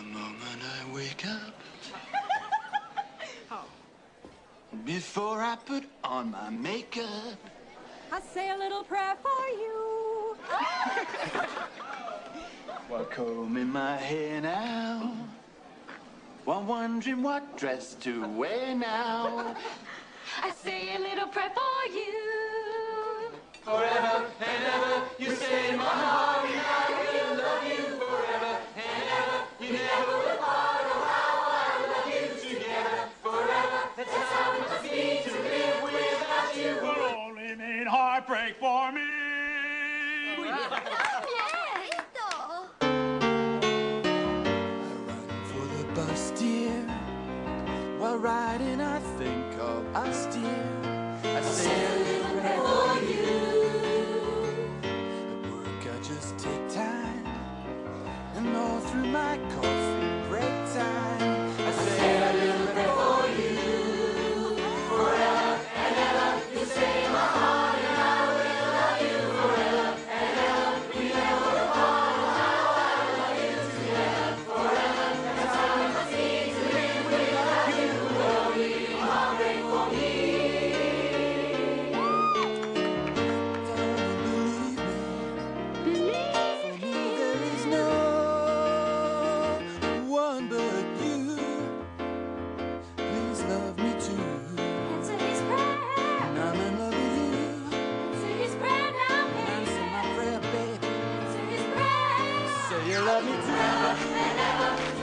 moment I wake up, before I put on my makeup, I say a little prayer for you. while combing my hair now, while wondering what dress to wear now. I say a little prayer for you. Forever and ever, you stay in my heart, and I will love you forever and ever. You never will part. Oh, how I love you together forever. That's how it must be to live without you. Will only mean heartbreak for me. I run for the bus, dear. While riding, I think of us, dear. I say a little prayer for you. At work, I just take time, and all through my coffee break time, I say a little prayer for you. Forever and ever, you stay in my heart, and I will love you forever and ever. We never will part. Oh, how I love you together forever. That's how it must be to live without you. Will be heartbreak for me. Love me too. Answer his prayer. And I'm in love with you. Answer his prayer now, baby. Answer my prayer, baby. Answer his prayer. Say you love me too. Forever and ever.